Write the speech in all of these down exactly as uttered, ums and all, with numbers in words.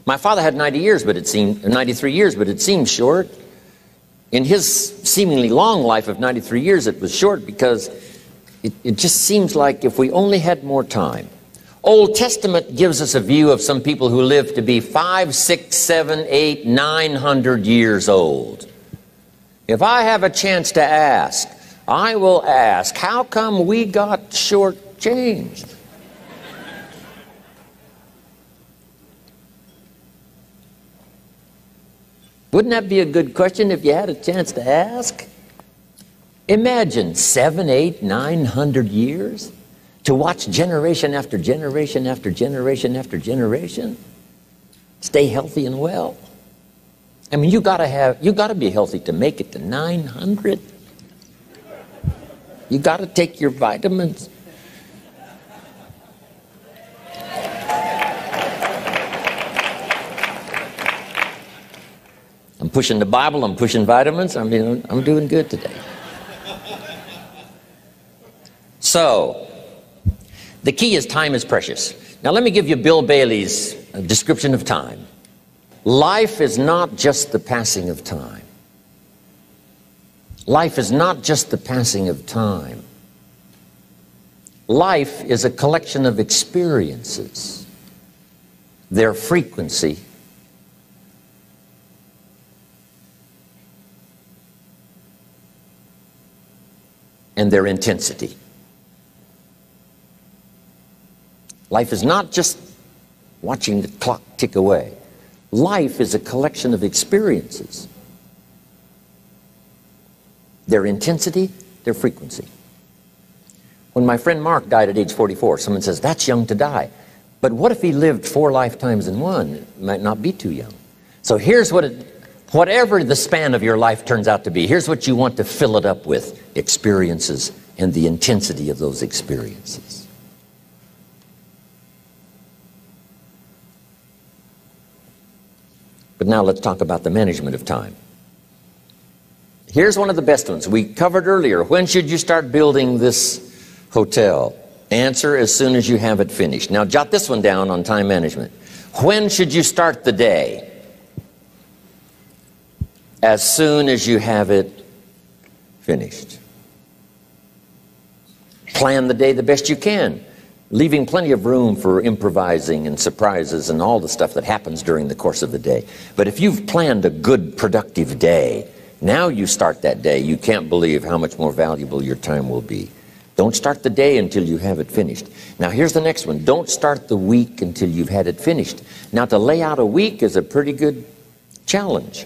My father had ninety years, but it seemed ninety-three years, but it seemed short. In his seemingly long life of ninety-three years, it was short because it, it just seems like if we only had more time. Old Testament gives us a view of some people who live to be five, six, seven, eight, nine hundred years old. If I have a chance to ask, I will ask, how come we got shortchanged? Wouldn't that be a good question if you had a chance to ask? Imagine seven, eight, nine hundred years to watch generation after generation after generation after generation stay healthy and well. I mean, you gotta have, you gotta be healthy to make it to nine hundred. You gotta take your vitamins. I'm pushing the Bible, I'm pushing vitamins, I mean, I'm doing good today. So, the key is time is precious. Now let me give you Bill Bailey's description of time. Life is not just the passing of time. Life is not just the passing of time. Life is a collection of experiences, their frequency, and their intensity. Life is not just watching the clock tick away. Life is a collection of experiences, their intensity, their frequency. When my friend Mark died at age forty-four, someone says, that's young to die. But what if he lived four lifetimes in one? It might not be too young. So here's what it, whatever the span of your life turns out to be, here's what you want to fill it up with: experiences and the intensity of those experiences. But now let's talk about the management of time. Here's one of the best ones. We covered earlier, when should you start building this hotel? Answer, as soon as you have it finished. Now jot this one down on time management. When should you start the day? As soon as you have it finished. Plan the day the best you can, leaving plenty of room for improvising and surprises and all the stuff that happens during the course of the day. But if you've planned a good, productive day, now you start that day, you can't believe how much more valuable your time will be. Don't start the day until you have it finished. Now here's the next one. Don't start the week until you've had it finished. Now to lay out a week is a pretty good challenge.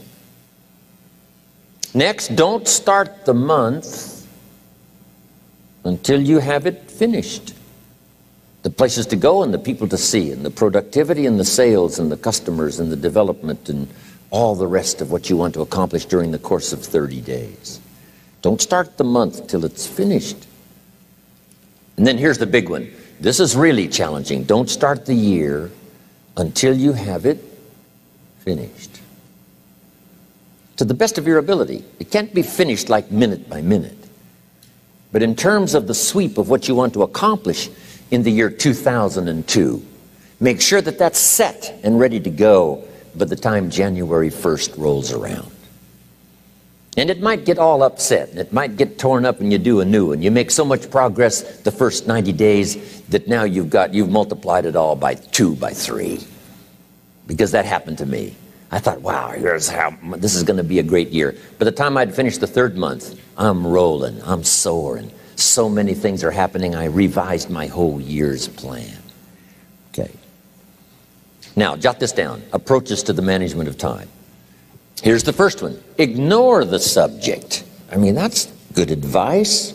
Next, don't start the month until you have it finished. The places to go and the people to see and the productivity and the sales and the customers and the development and all the rest of what you want to accomplish during the course of thirty days. Don't start the month till it's finished. And then here's the big one. This is really challenging. Don't start the year until you have it finished. To the best of your ability. It can't be finished like minute by minute. But in terms of the sweep of what you want to accomplish in the year two thousand two, make sure that that's set and ready to go by the time January first rolls around. And it might get all upset, and it might get torn up, and you do a new one. You make so much progress the first ninety days that now you've got, you've multiplied it all by two, by three. Because that happened to me. I thought, wow, here's how, this is going to be a great year. By the time I'd finished the third month, I'm rolling, I'm soaring. So many things are happening, I revised my whole year's plan. Okay. Now, jot this down. Approaches to the management of time. Here's the first one. Ignore the subject. I mean, that's good advice.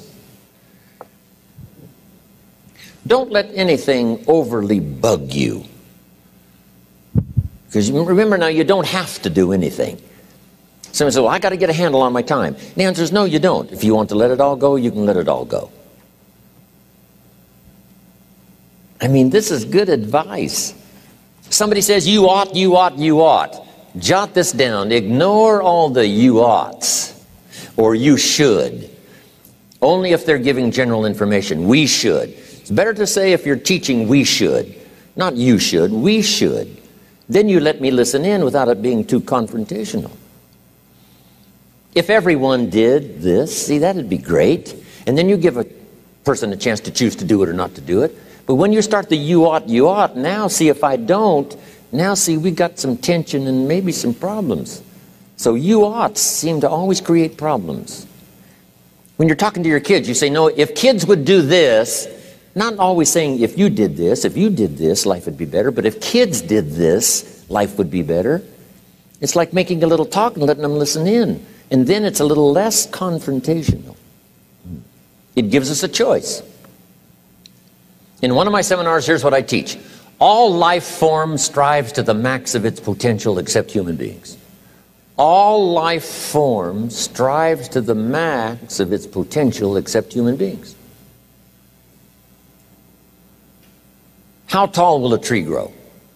Don't let anything overly bug you. Because remember now, you don't have to do anything. Someone says, well, I got to get a handle on my time. The answer is no, you don't. If you want to let it all go, you can let it all go. I mean, this is good advice. Somebody says, you ought, you ought, you ought. Jot this down. Ignore all the you oughts or you should. Only if they're giving general information. We should. It's better to say if you're teaching, we should. Not you should, we should. Then you let me listen in without it being too confrontational. If everyone did this, see, that'd be great. And then you give a person a chance to choose to do it or not to do it. But when you start the you ought, you ought, now see if I don't, now see we got some tension and maybe some problems. So you oughts seem to always create problems. When you're talking to your kids, you say, no, if kids would do this, not always saying if you did this, if you did this, life would be better, but if kids did this, life would be better. It's like making a little talk and letting them listen in. And then it's a little less confrontational. It gives us a choice. In one of my seminars, here's what I teach. All life form strives to the max of its potential except human beings. All life form strives to the max of its potential except human beings. How tall will a tree grow?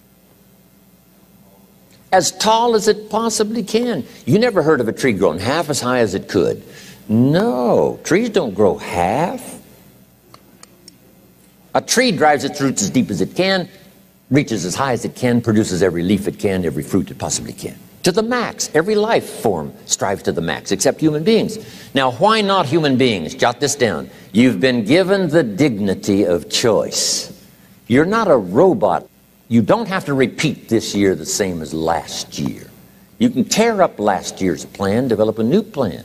As tall as it possibly can. You never heard of a tree growing half as high as it could. No, trees don't grow half. A tree drives its roots as deep as it can, reaches as high as it can, produces every leaf it can, every fruit it possibly can. To the max. Every life form strives to the max, except human beings. Now, why not human beings? Jot this down. You've been given the dignity of choice. You're not a robot. You don't have to repeat this year the same as last year. You can tear up last year's plan, develop a new plan.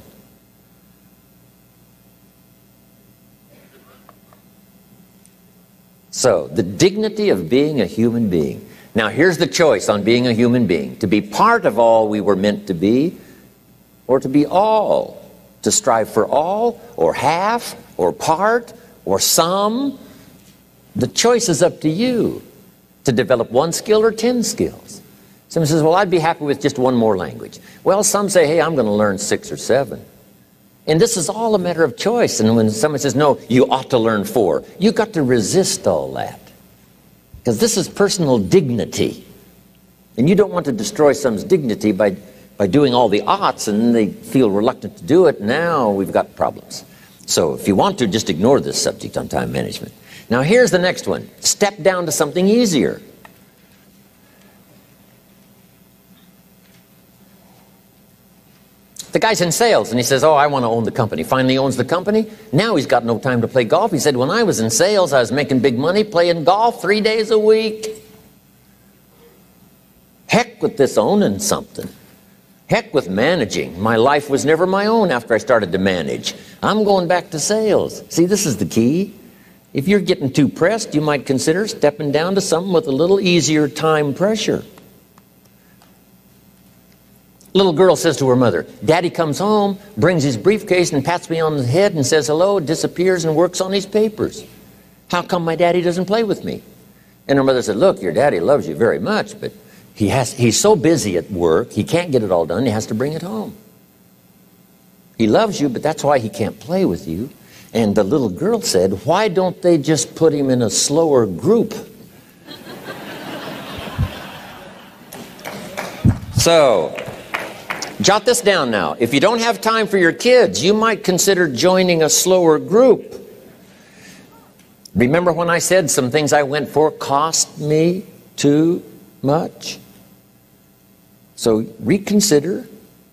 So, the dignity of being a human being. Now, here's the choice on being a human being. To be part of all we were meant to be, or to be all. To strive for all, or half, or part, or some. The choice is up to you. To develop one skill or ten skills. Someone says, well, I'd be happy with just one more language. Well, some say, hey, I'm going to learn six or seven. And this is all a matter of choice. And when someone says, no, you ought to learn four, you've got to resist all that. Because this is personal dignity. And you don't want to destroy someone's dignity by, by doing all the oughts, and then they feel reluctant to do it. Now we've got problems. So if you want to, just ignore this subject on time management. Now here's the next one. Step down to something easier. The guy's in sales and he says, oh, I want to own the company. Finally owns the company. Now he's got no time to play golf. He said, when I was in sales, I was making big money playing golf three days a week. Heck with this owning something. Heck with managing. My life was never my own after I started to manage. I'm going back to sales. See, this is the key. If you're getting too pressed, you might consider stepping down to something with a little easier time pressure. Little girl says to her mother, Daddy comes home, brings his briefcase and pats me on the head and says hello, disappears and works on his papers. How come my daddy doesn't play with me? And her mother said, look, your daddy loves you very much, but he has, he's so busy at work, he can't get it all done, he has to bring it home. He loves you, but that's why he can't play with you. And the little girl said, why don't they just put him in a slower group? So, jot this down now. If you don't have time for your kids, you might consider joining a slower group. Remember when I said some things I went for cost me too much? So reconsider.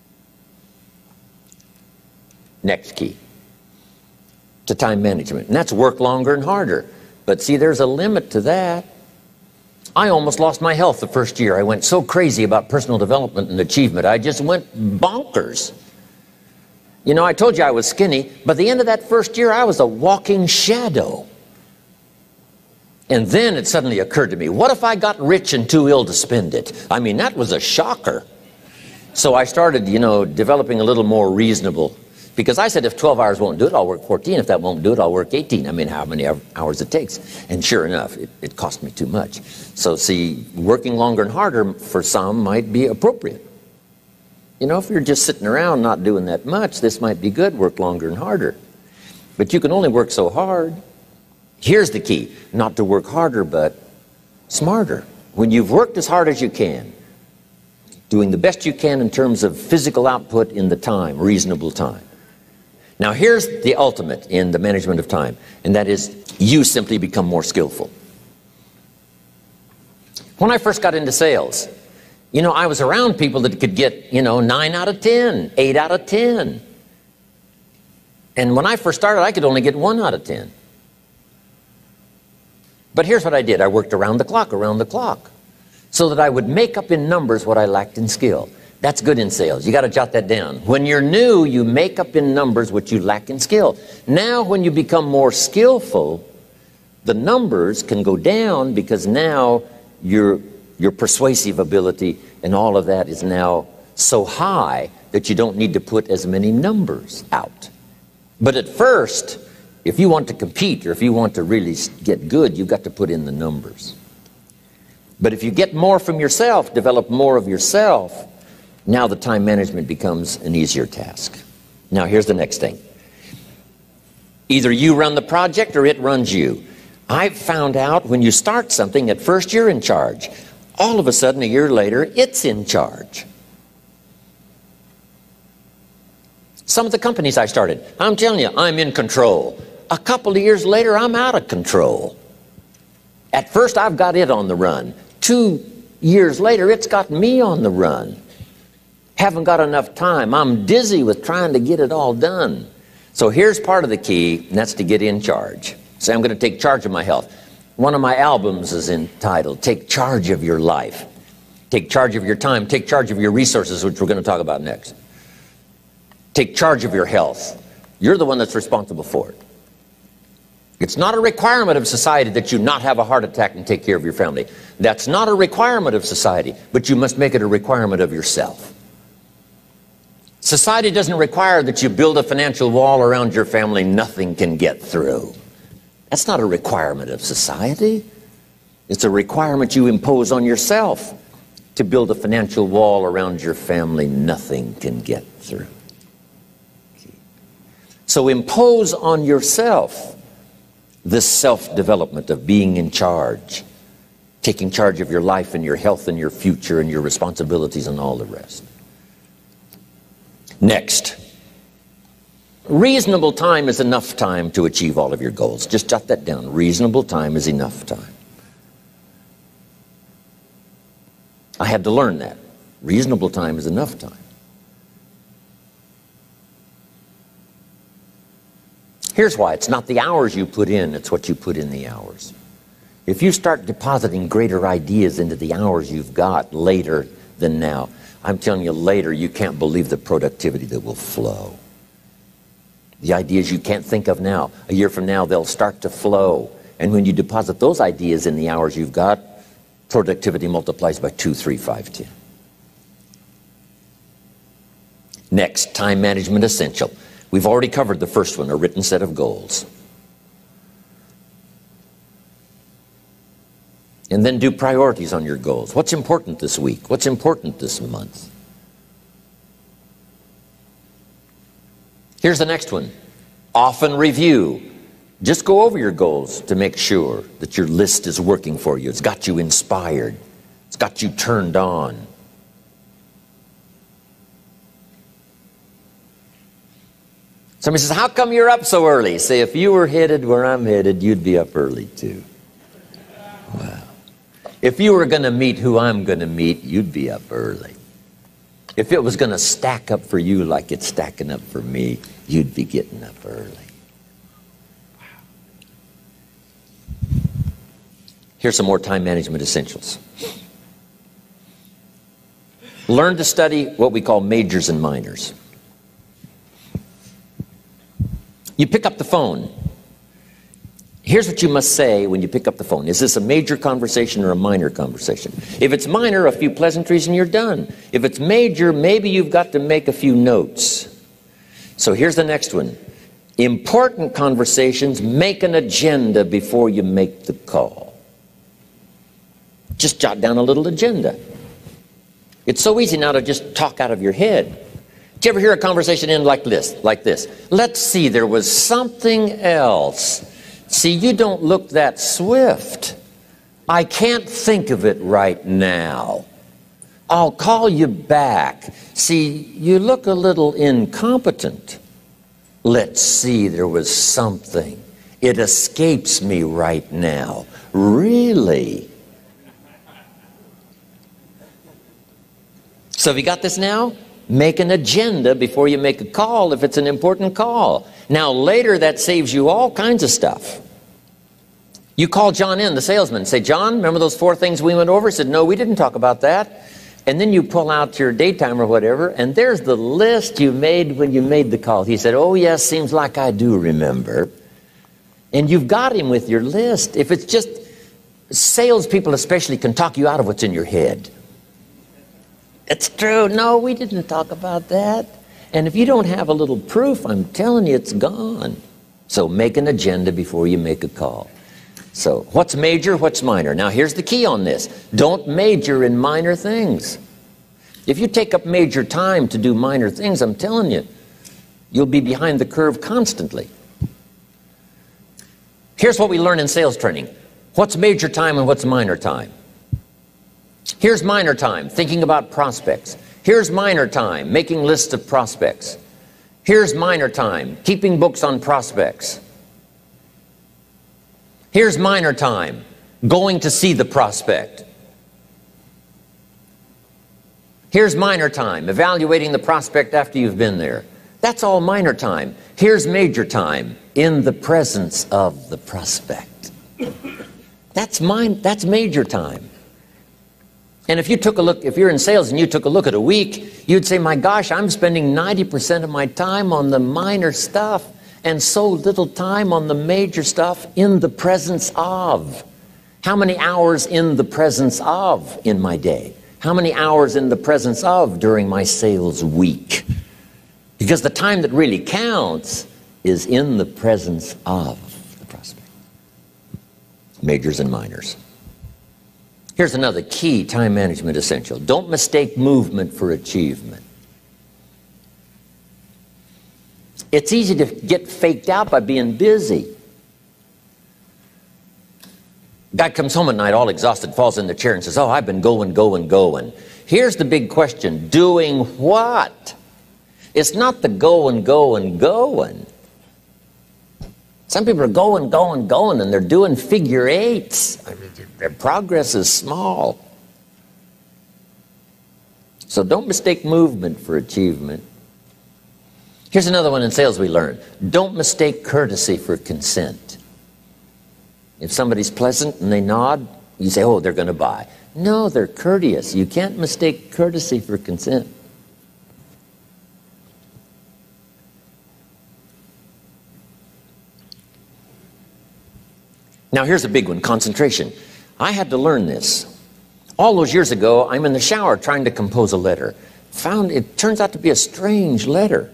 Next key to time management, and that's work longer and harder. But see, there's a limit to that. I almost lost my health the first year. I went so crazy about personal development and achievement. I just went bonkers. You know, I told you I was skinny, but at the end of that first year, I was a walking shadow. And then it suddenly occurred to me, what if I got rich and too ill to spend it? I mean, that was a shocker. So I started, you know, developing a little more reasonable. Because I said, if twelve hours won't do it, I'll work fourteen. If that won't do it, I'll work eighteen. I mean, how many hours it takes. And sure enough, it, it cost me too much. So see, working longer and harder for some might be appropriate. You know, if you're just sitting around not doing that much, this might be good, work longer and harder. But you can only work so hard. Here's the key, not to work harder, but smarter. When you've worked as hard as you can, doing the best you can in terms of physical output in the time, reasonable time. Now here's the ultimate in the management of time, and that is you simply become more skillful. When I first got into sales, You know, I was around people that could get, you know, nine out of ten, eight out of ten. And when I first started, I could only get one out of ten. But here's what I did. I worked around the clock, around the clock, so that I would make up in numbers what I lacked in skill. That's good in sales. You got to jot that down. When you're new, you make up in numbers what you lack in skill. Now, when you become more skillful, the numbers can go down because now your, your persuasive ability and all of that is now so high that you don't need to put as many numbers out. But at first, if you want to compete or if you want to really get good, you've got to put in the numbers. But if you get more from yourself, develop more of yourself, now the time management becomes an easier task. Now here's the next thing. Either you run the project or it runs you. I've found out when you start something, at first you're in charge. All of a sudden, a year later, it's in charge. Some of the companies I started, I'm telling you, I'm in control. A couple of years later, I'm out of control. At first, I've got it on the run. Two years later, it's got me on the run. Haven't got enough time. I'm dizzy with trying to get it all done. So here's part of the key, and that's to get in charge. Say, I'm going to take charge of my health. One of my albums is entitled, Take Charge of Your Life. Take charge of your time. Take charge of your resources, which we're going to talk about next. Take charge of your health. You're the one that's responsible for it. It's not a requirement of society that you not have a heart attack and take care of your family. That's not a requirement of society, but you must make it a requirement of yourself. Society doesn't require that you build a financial wall around your family nothing can get through. That's not a requirement of society. It's a requirement you impose on yourself to build a financial wall around your family nothing can get through. So impose on yourself this self-development of being in charge, taking charge of your life and your health and your future and your responsibilities and all the rest. Next, reasonable time is enough time to achieve all of your goals. Just jot that down. Reasonable time is enough time. I had to learn that. Reasonable time is enough time. Here's why. It's not the hours you put in, it's what you put in the hours. If you start depositing greater ideas into the hours you've got later than now, I'm telling you, later you can't believe the productivity that will flow. The ideas you can't think of now, a year from now, they'll start to flow. And when you deposit those ideas in the hours you've got, productivity multiplies by two, three, five, ten. Next, time management essential. We've already covered the first one, a written set of goals. And then do priorities on your goals. What's important this week? What's important this month? Here's the next one. Often review. Just go over your goals to make sure that your list is working for you. It's got you inspired. It's got you turned on. Somebody says, how come you're up so early? Say, if you were headed where I'm headed, you'd be up early too. Wow. If you were going to meet who I'm going to meet, you'd be up early. If it was going to stack up for you like it's stacking up for me, you'd be getting up early. Wow. Here's some more time management essentials. Learn to study what we call majors and minors. You pick up the phone. Here's what you must say when you pick up the phone. Is this a major conversation or a minor conversation? If it's minor, a few pleasantries and you're done. If it's major, maybe you've got to make a few notes. So here's the next one. Important conversations, make an agenda before you make the call. Just jot down a little agenda. It's so easy now to just talk out of your head. Did you ever hear a conversation end like this? Like this. Let's see, there was something else. See, you don't look that swift. I can't think of it right now. I'll call you back. See, you look a little incompetent. Let's see, there was something. It escapes me right now. Really? So have you got this now? Make an agenda before you make a call if it's an important call. Now later that saves you all kinds of stuff. You call John in, the salesman, say, John, remember those four things we went over? He said, no, we didn't talk about that. And then you pull out your daytime or whatever, and there's the list you made when you made the call. He said, oh yes, seems like I do remember. And you've got him with your list. If it's just, salespeople especially can talk you out of what's in your head. It's true. No, we didn't talk about that. And if you don't have a little proof, I'm telling you, it's gone. So make an agenda before you make a call. So what's major, what's minor? Now here's the key on this. Don't major in minor things. If you take up major time to do minor things, I'm telling you, you'll be behind the curve constantly. Here's what we learn in sales training. What's major time and what's minor time? Here's minor time, thinking about prospects. Here's minor time, making lists of prospects. Here's minor time, keeping books on prospects. Here's minor time, going to see the prospect. Here's minor time, evaluating the prospect after you've been there. That's all minor time. Here's major time, in the presence of the prospect. That's mine, that's major time. And if you took a look, if you're in sales and you took a look at a week, you'd say, my gosh, I'm spending ninety percent of my time on the minor stuff and so little time on the major stuff in the presence of. How many hours in the presence of in my day? How many hours in the presence of during my sales week? Because the time that really counts is in the presence of the prospect. Majors and minors. Here's another key time management essential. Don't mistake movement for achievement. It's easy to get faked out by being busy. Guy comes home at night all exhausted, falls in the chair and says, oh, I've been going, going, going. Here's the big question. Doing what? It's not the going, going, going. Some people are going, going, going, and they're doing figure eights. I mean, their progress is small. So don't mistake movement for achievement. Here's another one in sales we learned. Don't mistake courtesy for consent. If somebody's pleasant and they nod, you say, oh, they're going to buy. No, they're courteous. You can't mistake courtesy for consent. Now here's a big one, concentration. I had to learn this. All those years ago, I'm in the shower trying to compose a letter. Found it turns out to be a strange letter.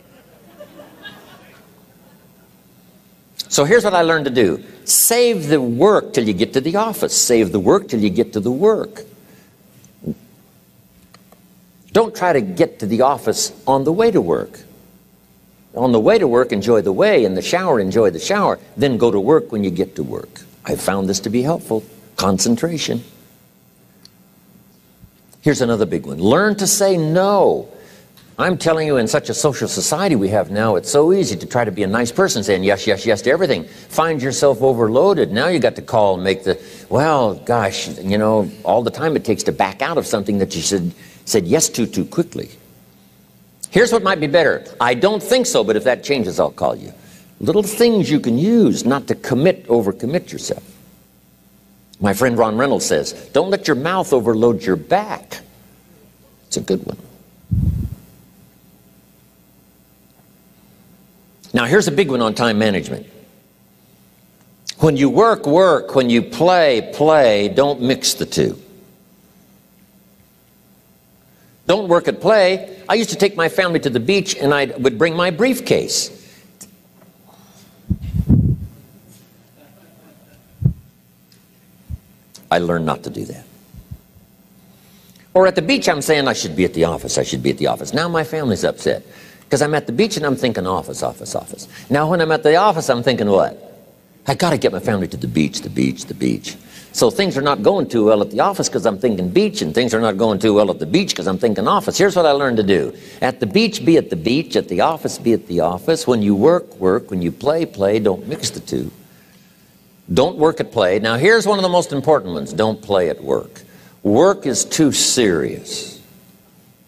So here's what I learned to do. Save the work till you get to the office. Save the work till you get to the work. Don't try to get to the office on the way to work. On the way to work, enjoy the way. In the shower, enjoy the shower. Then go to work when you get to work. I found this to be helpful. Concentration. Here's another big one. Learn to say no. I'm telling you, in such a social society we have now, it's so easy to try to be a nice person, saying yes, yes, yes to everything. Find yourself overloaded. Now you got to call and make the, well, gosh, you know, all the time it takes to back out of something that you said, said yes to too quickly. Here's what might be better. I don't think so, but if that changes, I'll call you. Little things you can use not to commit, overcommit yourself. My friend Ron Reynolds says, don't let your mouth overload your back. It's a good one. Now here's a big one on time management. When you work, work. When you play, play. Don't mix the two. Don't work at play. I used to take my family to the beach and I would bring my briefcase. I learned not to do that. Or at the beach, I'm saying I should be at the office. I should be at the office. Now my family's upset because I'm at the beach and I'm thinking office, office, office. Now when I'm at the office, I'm thinking what? I got to get my family to the beach, the beach, the beach. So things are not going too well at the office because I'm thinking beach, and things are not going too well at the beach because I'm thinking office. Here's what I learned to do. At the beach, be at the beach. At the office, be at the office. When you work, work. When you play, play. Don't mix the two. Don't work at play. Now here's one of the most important ones. Don't play at work. Work is too serious.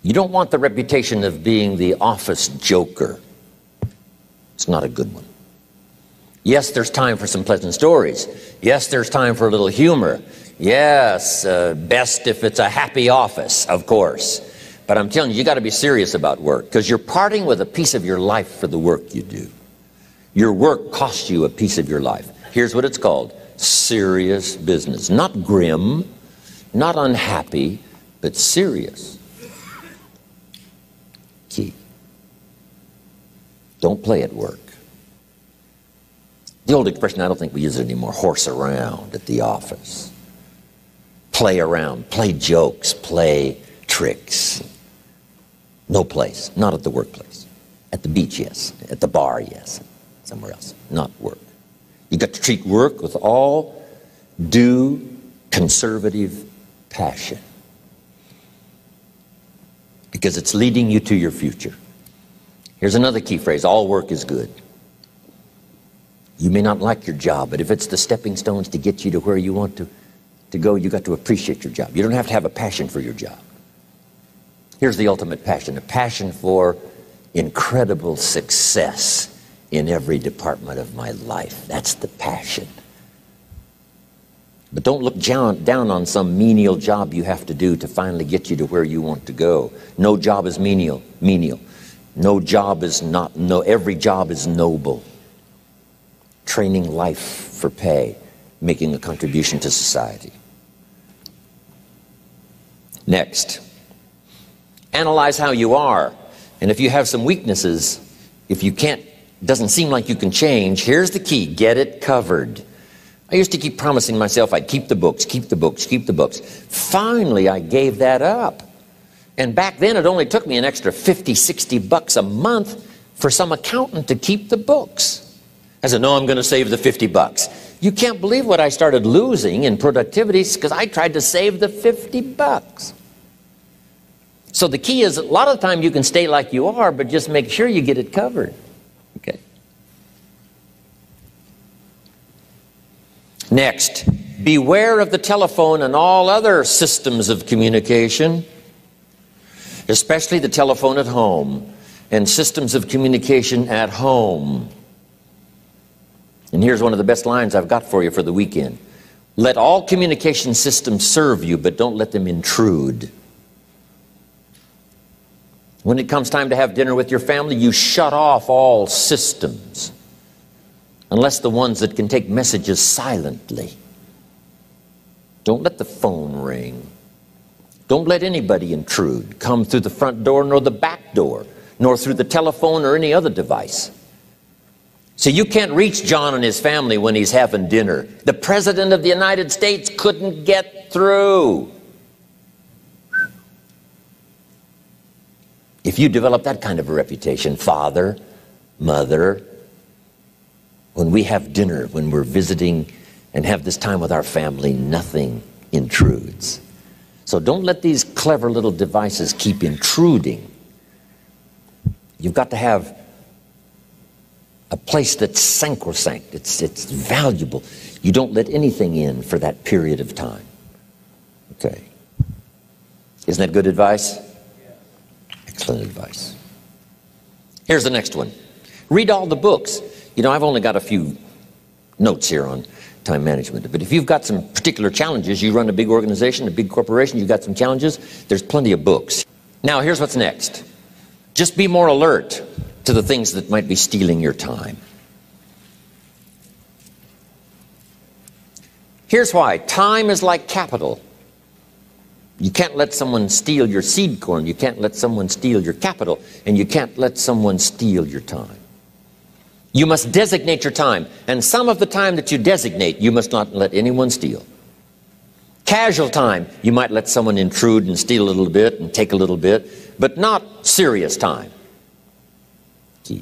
You don't want the reputation of being the office joker. It's not a good one. Yes, there's time for some pleasant stories. Yes, there's time for a little humor. Yes, uh, best if it's a happy office, of course. But I'm telling you, you got to be serious about work, because you're parting with a piece of your life for the work you do. Your work costs you a piece of your life. Here's what it's called: serious business. Not grim, not unhappy, but serious. Key. Don't play at work. The old expression, I don't think we use it anymore, horse around at the office. Play around, play jokes, play tricks. No place, not at the workplace. At the beach, yes. At the bar, yes. Somewhere else, not work. You got to treat work with all due conservative passion, because it's leading you to your future. Here's another key phrase: all work is good. You may not like your job, but if it's the stepping stones to get you to where you want to, to go, you got to appreciate your job. You don't have to have a passion for your job. Here's the ultimate passion: a passion for incredible success in every department of my life. That's the passion. But don't look down, down on some menial job you have to do to finally get you to where you want to go. No job is menial. Menial. No job is not, no, every job is noble. Training life for pay, making a contribution to society. Next, analyze how you are. And if you have some weaknesses, if you can't, doesn't seem like you can change, here's the key: get it covered. I used to keep promising myself I'd keep the books, keep the books, keep the books. Finally, I gave that up. And back then, it only took me an extra fifty, sixty bucks a month for some accountant to keep the books. I said, no, I'm going to save the fifty bucks. You can't believe what I started losing in productivity because I tried to save the fifty bucks. So the key is, a lot of the time you can stay like you are, but just make sure you get it covered. Okay. Next, beware of the telephone and all other systems of communication, especially the telephone at home and systems of communication at home. And here's one of the best lines I've got for you for the weekend: let all communication systems serve you, but don't let them intrude. When it comes time to have dinner with your family, you shut off all systems, unless the ones that can take messages silently. Don't let the phone ring. Don't let anybody intrude, come through the front door nor the back door, nor through the telephone or any other device. So you can't reach John and his family when he's having dinner. The President of the United States couldn't get through. If you develop that kind of a reputation, father, mother, when we have dinner, when we're visiting and have this time with our family, nothing intrudes. So don't let these clever little devices keep intruding. You've got to have a place that's sacrosanct, it's, it's valuable. You don't let anything in for that period of time. Okay. Isn't that good advice? Excellent advice. Here's the next one. Read all the books. You know, I've only got a few notes here on time management, but if you've got some particular challenges, you run a big organization, a big corporation, you've got some challenges, there's plenty of books. Now, here's what's next. Just be more alert to the things that might be stealing your time. Here's why. Time is like capital. You can't let someone steal your seed corn. You can't let someone steal your capital. And you can't let someone steal your time. You must designate your time. And some of the time that you designate, you must not let anyone steal. Casual time, you might let someone intrude and steal a little bit and take a little bit, but not serious time. Key.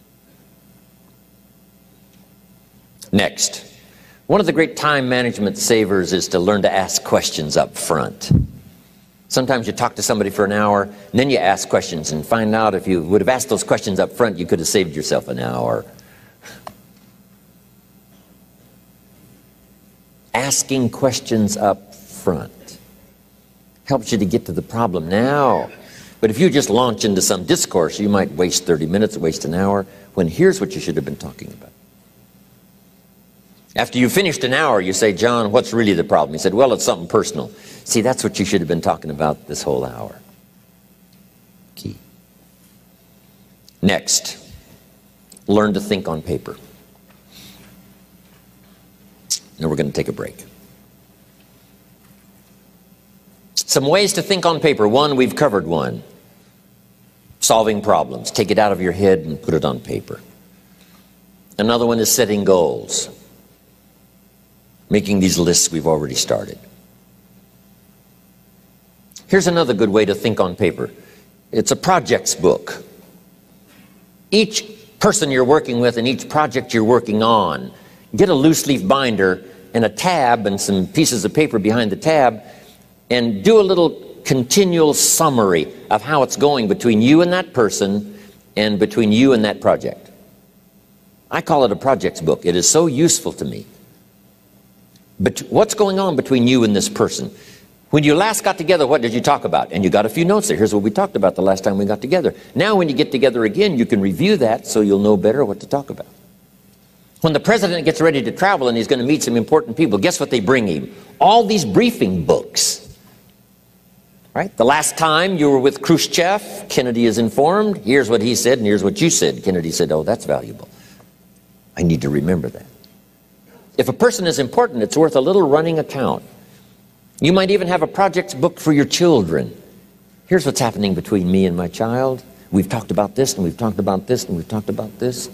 Next, one of the great time management savers is to learn to ask questions up front. Sometimes you talk to somebody for an hour, and then you ask questions and find out if you would have asked those questions up front, you could have saved yourself an hour. Asking questions up front helps you to get to the problem now. But if you just launch into some discourse, you might waste thirty minutes, waste an hour, when here's what you should have been talking about. After you finished an hour, you say, John, what's really the problem? He said, well, it's something personal. See, that's what you should have been talking about this whole hour. Key. Next, learn to think on paper. Now we're going to take a break. Some ways to think on paper. One, we've covered one. Solving problems. Take it out of your head and put it on paper. Another one is setting goals. Making these lists we've already started. Here's another good way to think on paper. It's a projects book. Each person you're working with and each project you're working on, get a loose leaf binder and a tab and some pieces of paper behind the tab, and do a little continual summary of how it's going between you and that person and between you and that project. I call it a projects book. It is so useful to me. But what's going on between you and this person? When you last got together, what did you talk about? And you got a few notes there. Here's what we talked about the last time we got together. Now when you get together again, you can review that so you'll know better what to talk about. When the president gets ready to travel and he's going to meet some important people, guess what they bring him? All these briefing books. Right? The last time you were with Khrushchev, Kennedy is informed. Here's what he said and here's what you said. Kennedy said, oh, that's valuable. I need to remember that. If a person is important, it's worth a little running account. You might even have a projects book for your children. Here's what's happening between me and my child. We've talked about this, and we've talked about this, and we've talked about this.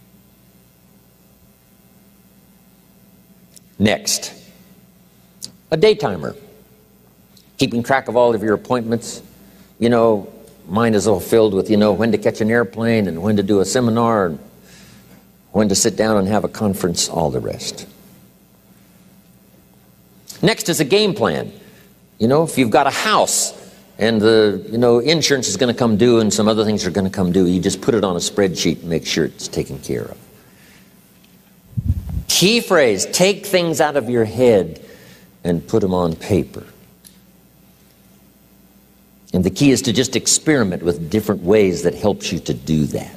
Next, a day timer. Keeping track of all of your appointments. You know, mine is all filled with, you know, when to catch an airplane, and when to do a seminar, and when to sit down and have a conference, all the rest. Next is a game plan. You know, if you've got a house and the, you know, insurance is going to come due and some other things are going to come due, you just put it on a spreadsheet and make sure it's taken care of. Key phrase, take things out of your head and put them on paper. And the key is to just experiment with different ways that helps you to do that.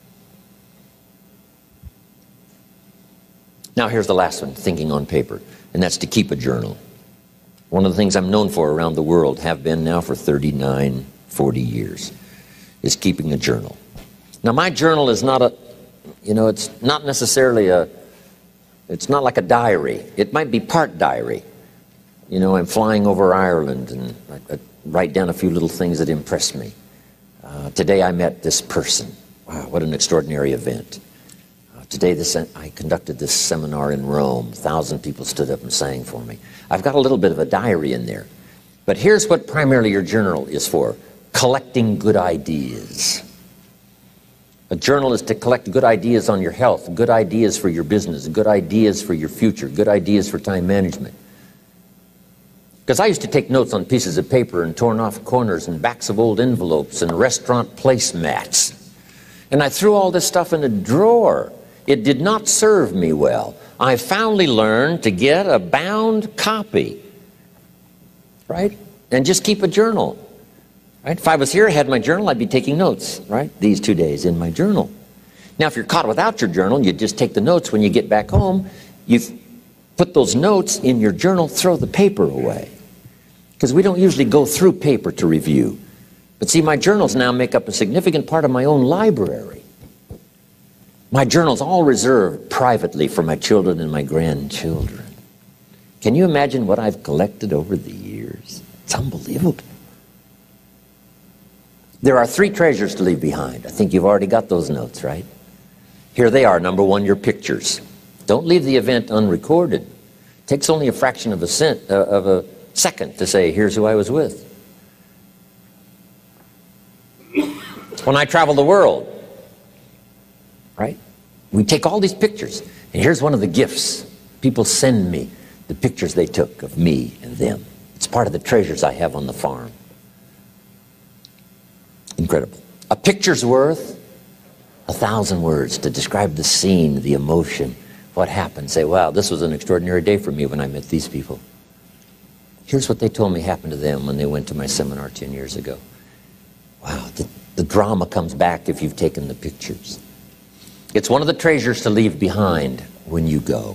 Now here's the last one, thinking on paper, and that's to keep a journal. One of the things I'm known for around the world, have been now for thirty-nine, forty years, is keeping a journal. Now my journal is not a, you know, it's not necessarily a, it's not like a diary. It might be part diary. You know, I'm flying over Ireland and I, I write down a few little things that impress me. Uh, today I met this person. Wow, what an extraordinary event. Today this, I conducted this seminar in Rome. A thousand people stood up and sang for me. I've got a little bit of a diary in there. But here's what primarily your journal is for. Collecting good ideas. A journal is to collect good ideas on your health, good ideas for your business, good ideas for your future, good ideas for time management. Because I used to take notes on pieces of paper and torn off corners and backs of old envelopes and restaurant placemats. And I threw all this stuff in a drawer. It did not serve me well. I finally learned to get a bound copy, right? And just keep a journal, right? If I was here, I had my journal, I'd be taking notes, right? These two days in my journal. Now, if you're caught without your journal, you just take the notes when you get back home. You put those notes in your journal, throw the paper away. Because we don't usually go through paper to review. But see, my journals now make up a significant part of my own library. My journal's all reserved privately for my children and my grandchildren. Can you imagine what I've collected over the years? It's unbelievable. There are three treasures to leave behind. I think you've already got those notes, right? Here they are. Number one, your pictures. Don't leave the event unrecorded. It takes only a fraction of a, cent, uh, of a second to say, here's who I was with. When I travel the world, right? We take all these pictures, and here's one of the gifts. People send me the pictures they took of me and them. It's part of the treasures I have on the farm. Incredible. A picture's worth a thousand words to describe the scene, the emotion, what happened. Say, wow, this was an extraordinary day for me when I met these people. Here's what they told me happened to them when they went to my seminar ten years ago. Wow, the, the drama comes back if you've taken the pictures. It's one of the treasures to leave behind when you go.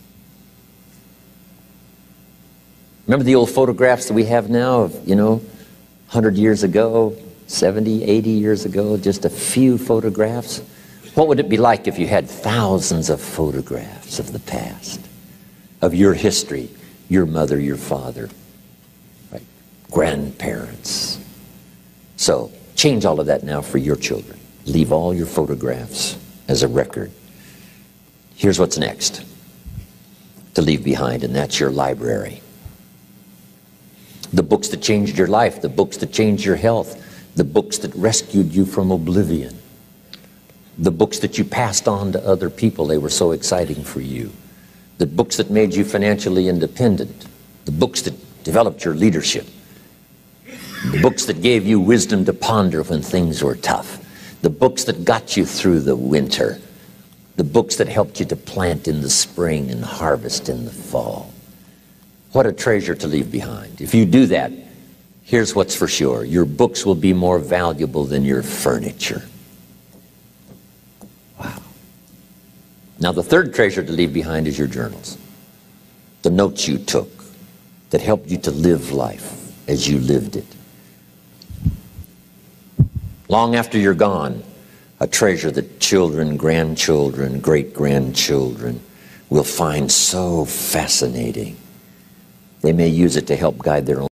Remember the old photographs that we have now of, you know, one hundred years ago, seventy, eighty years ago, just a few photographs? What would it be like if you had thousands of photographs of the past, of your history, your mother, your father, right? Grandparents? So change all of that now for your children. Leave all your photographs as a record. Here's what's next to leave behind, and that's your library. The books that changed your life, the books that changed your health, the books that rescued you from oblivion, the books that you passed on to other people, they were so exciting for you, the books that made you financially independent, the books that developed your leadership, the books that gave you wisdom to ponder when things were tough, the books that got you through the winter, the books that helped you to plant in the spring and harvest in the fall. What a treasure to leave behind. If you do that, here's what's for sure. Your books will be more valuable than your furniture. Wow. Now the third treasure to leave behind is your journals. The notes you took that helped you to live life as you lived it. Long after you're gone, a treasure that children, grandchildren, great-grandchildren will find so fascinating. They may use it to help guide their own